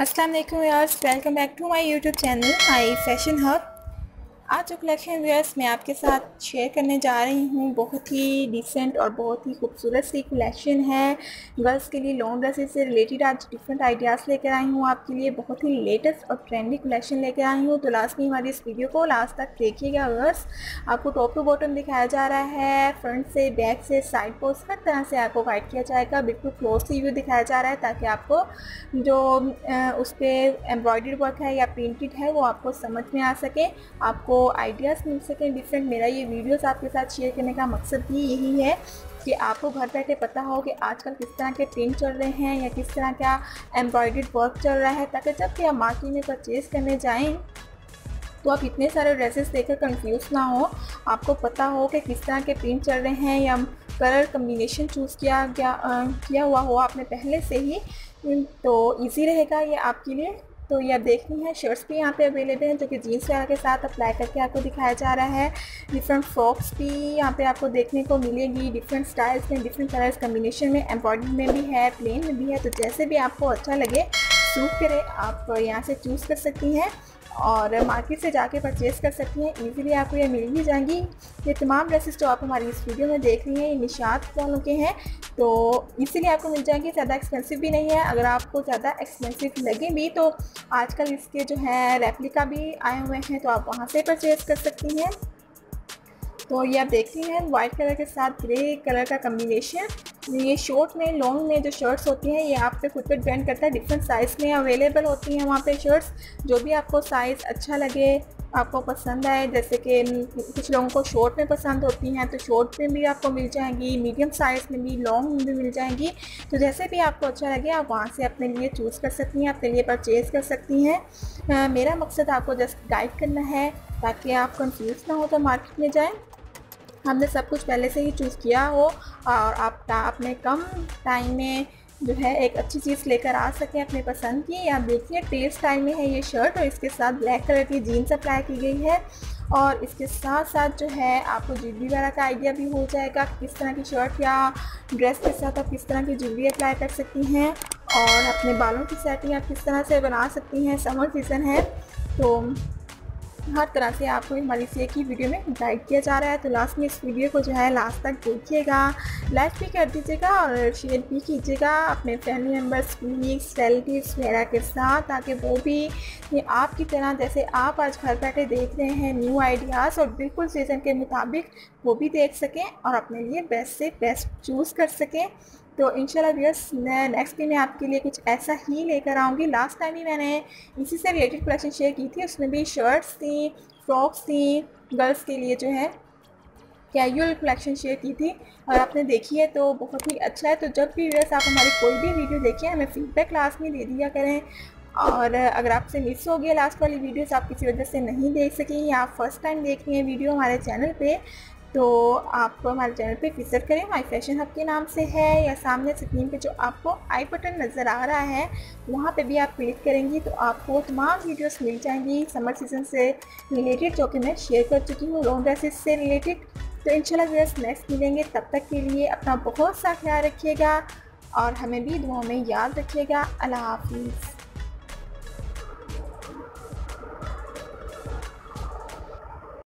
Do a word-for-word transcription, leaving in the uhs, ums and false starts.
अस्सलाम वालेकुम viewers, welcome back to my YouTube channel my fashion hub. आज जो कलेक्शन व्यूअर्स मैं आपके साथ शेयर करने जा रही हूँ बहुत ही डिसेंट और बहुत ही खूबसूरत सी कलेक्शन है। गर्ल्स के लिए लॉन्ग ड्रेसेस से रिलेटेड आज डिफरेंट आइडियाज़ लेकर आई हूँ आपके लिए। बहुत ही लेटेस्ट और ट्रेंडी कलेक्शन लेकर आई हूँ, तो लास्ट में हमारी इस वीडियो को लास्ट तक देखिएगा व्यूअर्स। आपको टॉप टू बॉटम दिखाया जा रहा है, फ्रंट से, बैक से, साइड पोस्ट हर तरह से आपको गाइड किया जाएगा। बिल्कुल क्लोजली व्यू दिखाया जा रहा है ताकि आपको जो उस पर एम्ब्रॉयडरी वर्क है या प्रिंटेड है वो आपको समझ में आ सके, आपको आइडियाज़ मिल सके डिफरेंट। मेरा ये वीडियोस आपके साथ शेयर करने का मकसद भी यही है कि आपको घर बैठे पता हो कि आजकल किस तरह के प्रिंट चल रहे हैं या किस तरह का एम्ब्रॉयडर्ड वर्क चल रहा है, ताकि जब भी आप मार्केट में परचेज़ करने जाएं तो आप इतने सारे ड्रेसेस देखकर कंफ्यूज ना हो, आपको पता हो कि किस तरह के प्रिंट चल रहे हैं या कलर कम्बिनेशन चूज़ किया गया आ, किया हुआ हो आपने पहले से ही, तो इजी रहेगा ये आपके लिए। तो ये आप देखनी है, शर्ट्स भी यहाँ पे अवेलेबल हैं जो कि जीन्स वगैरह के साथ अप्लाई करके आपको दिखाया जा रहा है। डिफरेंट फ्रॉक्स भी यहाँ पे आपको देखने को मिलेगी, डिफरेंट स्टाइल्स में, डिफरेंट कलर्स कम्बिनेशन में, एम्ब्रॉयडरी में भी है, प्लेन में भी है। तो जैसे भी आपको अच्छा लगे, सूट करे, आप यहाँ से चूज़ कर सकती हैं और मार्केट से जाके परचेज़ कर सकती हैं। इजीली आपको ये मिल भी जाएंगी। ये तमाम ड्रेसेस जो आप हमारी इस वीडियो में देख रही हैं ये निशात वालों के हैं, तो इसीलिए आपको मिल जाएंगे। ज़्यादा एक्सपेंसिव भी नहीं है। अगर आपको ज़्यादा एक्सपेंसिव लगे भी तो आजकल इसके जो है रेप्लिका भी आए हुए हैं, तो आप वहाँ से परचेज़ कर सकती हैं। तो ये आप देखती हैं वाइट कलर के साथ ग्रे कलर का कम्बिनेशन। ये शॉर्ट में, लॉन्ग में जो शर्ट्स होती हैं ये आप पे खुद पे डिपेंड करता है। डिफरेंट साइज़ में अवेलेबल होती हैं वहाँ पे शर्ट्स, जो भी आपको साइज़ अच्छा लगे, आपको पसंद आए। जैसे कि कुछ लोगों को शॉर्ट में पसंद होती हैं तो शॉर्ट में भी आपको मिल जाएंगी, मीडियम साइज़ में भी, लॉन्ग में भी मिल जाएंगी। तो जैसे भी आपको अच्छा लगे आप वहाँ से अपने लिए चूज़ कर सकती हैं, अपने लिए परचेज़ कर सकती हैं। आ, मेरा मकसद आपको जस्ट गाइड करना है ताकि आप कंफ्यूज ना हो तो मार्केट में जाएँ। हमने सब कुछ पहले से ही चूज़ किया हो और आप अपने कम टाइम में जो है एक अच्छी चीज़ लेकर आ सकें अपने पसंद की। आप देखिए टेल स्टाइल में है ये शर्ट और इसके साथ ब्लैक कलर की जीन्स अप्लाई की गई है और इसके साथ साथ जो है आपको ज्वेलरी वगैरह का आइडिया भी हो जाएगा किस तरह की शर्ट या ड्रेस के साथ आप किस तरह की ज्वेलरी अप्लाई कर सकती हैं और अपने बालों की सेटिंग आप किस तरह से बना सकती हैं। समर सीज़न है तो हर तरह से आपको हमारी से की वीडियो में गाइड किया जा रहा है। तो लास्ट में इस वीडियो को जो है लास्ट तक देखिएगा, लाइक भी कर दीजिएगा और शेयर भी कीजिएगा अपने फैमिली मेम्बर्स, कलीग्स, रिलेटिव्स वगैरह के साथ, ताकि वो भी ये आपकी तरह जैसे आप आज घर बैठे देख रहे हैं न्यू आइडियाज़ और बिल्कुल सीज़न के मुताबिक वो भी देख सकें और अपने लिए बेस्ट से बेस्ट चूज़ कर सकें। तो इंशाल्लाह व्यूअर्स नेक्स्ट भी मैं आपके लिए कुछ ऐसा ही लेकर आऊँगी। लास्ट टाइम भी मैंने इसी से रिलेटेड कलेक्शन शेयर की थी, उसमें भी शर्ट्स थी, फ्रॉक्स थी, गर्ल्स के लिए जो है कैजुअल कलेक्शन शेयर की थी और आपने देखी है तो बहुत ही अच्छा है। तो जब भी व्यूअर्स आप हमारी कोई भी वीडियो देखें हमें फीडबैक लास्ट में दे दिया करें। और अगर आपसे मिस हो गया लास्ट वाली वीडियोस, आप किसी वजह से नहीं देख सकें या आप फर्स्ट टाइम देख रही हैं वीडियो हमारे चैनल पे, तो आप हमारे चैनल पे विजिट करें। माय फैशन हब के नाम से है या सामने स्क्रीन पे जो आपको आई बटन नज़र आ रहा है वहाँ पे भी आप क्लिक करेंगी तो आपको तमाम वीडियोस मिल जाएंगी समर सीज़न से रिलेटेड जो कि मैं शेयर कर चुकी हूँ, लॉन्ग ड्रेसेस से रिलेटेड। तो इंशाल्लाह व्यूअर्स नेक्स्ट मिलेंगे, तब तक के लिए अपना बहुत सा ख्याल रखिएगा और हमें भी दुआ में याद रखिएगा। अल्लाह हाफिज़।